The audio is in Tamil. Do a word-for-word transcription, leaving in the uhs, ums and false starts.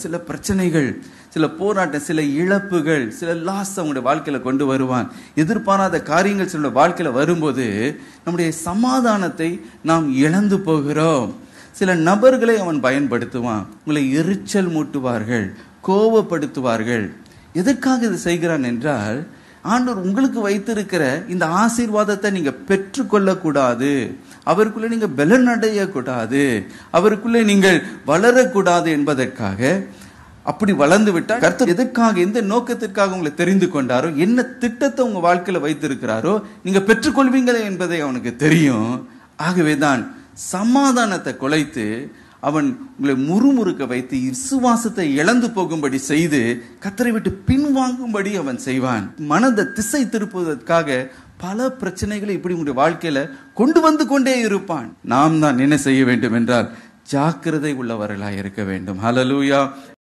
சில பிரச்சனைகள், சில போராட்டம், சில இழப்புகள், சில லாஸ் அவங்களுடைய வாழ்க்கையில கொண்டு வருவான். எதிர்பாராத காரியங்கள் சில வாழ்க்கையில வரும்போது நம்முடைய சமாதானத்தை நாம் இழந்து போகிறோம். சில நபர்களை அவன் பயன்படுத்துவான். உங்களை எரிச்சல் மூட்டுவார்கள், கோபப்படுத்துவார்கள். எதற்காக இது செய்கிறான் என்றால், ஆண்டவர் உங்களுக்கு வைத்திருக்கிற இந்த ஆசீர்வாதத்தை நீங்க பெற்றுக்கொள்ளக்கூடாது, அவருக்குள்ளே நீங்க பலன் அடையக்கூடாது, அவருக்குள்ளே நீங்கள் வளரக்கூடாது என்பதற்காக. அப்படி வளர்ந்து விட்டால் கர்த்தர் எதற்காக, எந்த நோக்கத்திற்காக உங்களை தெரிந்து கொண்டாரோ, என்ன திட்டத்தை உங்க வாழ்க்கையில வைத்திருக்கிறாரோ நீங்க பெற்றுக்கொள்வீங்களே என்பதை அவனுக்கு தெரியும். ஆகவேதான் சமாதானத்தை குலைத்து அவன் உங்களை முறுமுறுக்க வைத்து விசுவாசத்தை இழந்து போகும்படி செய்து கர்த்தரை விட்டு பின்வாங்கும்படி அவன் செய்வான். மனதை திசை திருப்புவதற்காக பல பிரச்சனைகளை இப்படி உங்களுடைய வாழ்க்கையில கொண்டு வந்து கொண்டே இருப்பான். நாம் தான் என்ன செய்ய வேண்டும் என்றால் ஜாக்கிரதை உள்ளவர்களாய் இருக்க வேண்டும். ஹல்லேலூயா.